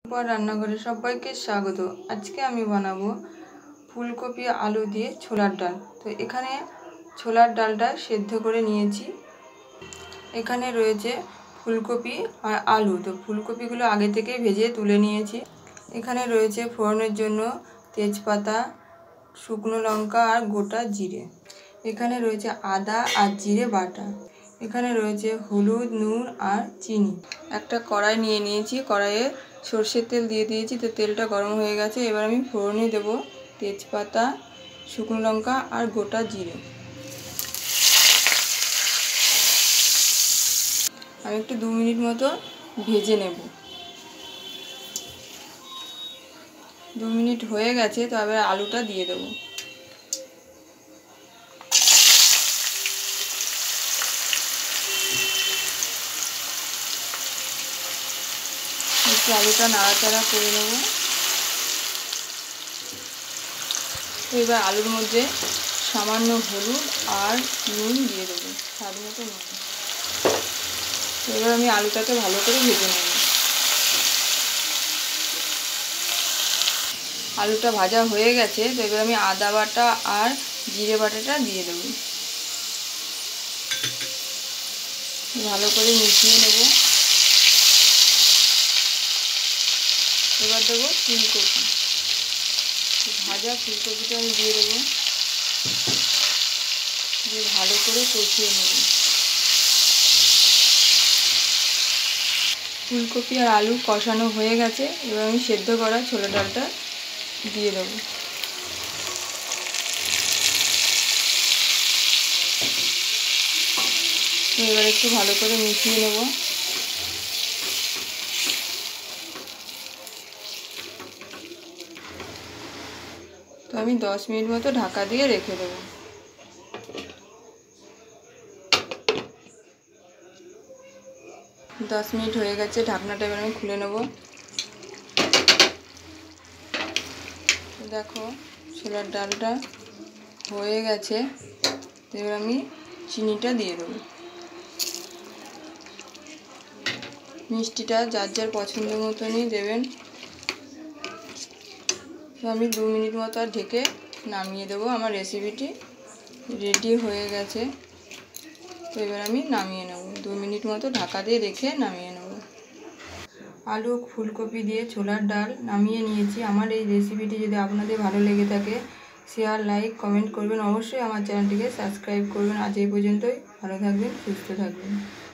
রান্নাঘরে সবাইকে স্বাগত। আজকে আমি বানাবো ফুলকপি আলু দিয়ে ছোলার ডাল। তো এখানে ছোলার ডালটা সেদ্ধ করে নিয়েছি। এখানে রয়েছে ফুলকপি আর আলু। তো ফুলকপিগুলো আগে থেকে ভেজে তুলে নিয়েছি। এখানে রয়েছে ফোড়নের জন্য তেজপাতা, শুকনো লঙ্কা আর গোটা জিরে। এখানে রয়েছে আদা আর জিরে বাটা। এখানে রয়েছে হলুদ, নুন আর চিনি। একটা কড়াই নিয়ে নিয়েছি, কড়াইয়ে সর্ষের তেল দিয়ে দিয়েছি। তো তেলটা গরম হয়ে গেছে। এবার আমি ফোড়নে দেব তেজপাতা, শুকনো লঙ্কা আর গোটা জিরে। আমি একটু 2 মিনিট মতো ভেজে নেব। 2 মিনিট হয়ে গেছে। তো এবার আলুটা দিয়ে দেবো। একটু আলুটা নাড়াচাড়া করে নেব। এবার আলুর মধ্যে সামান্য হলুদ আর নুন দিয়ে দেবো, স্বাদ মতো নুন। এবার আমি আলুটাকে ভালো করে ভেজে নেব। আলুটা ভাজা হয়ে গেছে। তো এবার আমি আদা বাটা আর জিরে বাটাটা দিয়ে দেবো। ভালো করে মিশিয়ে নেব। এবার দেবো ফুলকপি। ভাজা ফুলকপিটা আমি দিয়ে দেবো, দিয়ে ভালো করে কষিয়ে নেব। ফুলকপি আর আলু কষানো হয়ে গেছে। এবার আমি সেদ্ধ করা ছোলা ডালটা দিয়ে দেবো। এবার একটু ভালো করে মিশিয়ে নেব। তো আমি 10 মিনিট মতো ঢাকা দিয়ে রেখে দেবো। 10 মিনিট হয়ে গেছে। ঢাকনাটা এবার আমি খুলে নেব। দেখো ছোলার ডালটা হয়ে গেছে। এবার আমি চিনিটা দিয়ে দেবো। মিষ্টিটা যার যার পছন্দ মতনই দেবেন। তো আমি 2 মিনিট মতো আর ঢেকে নামিয়ে দেবো। আমার রেসিপিটি রেডি হয়ে গেছে। তো এবার আমি নামিয়ে নেব। 2 মিনিট মতো ঢাকা দিয়ে রেখে নামিয়ে নেব। আলু ফুলকপি দিয়ে ছোলার ডাল নামিয়ে নিয়েছি। আমার এই রেসিপিটি যদি আপনাদের ভালো লেগে থাকে, শেয়ার, লাইক, কমেন্ট করবেন। অবশ্যই আমার চ্যানেলটিকে সাবস্ক্রাইব করবেন। আজ এই পর্যন্তই। ভালো থাকবেন, সুস্থ থাকবেন।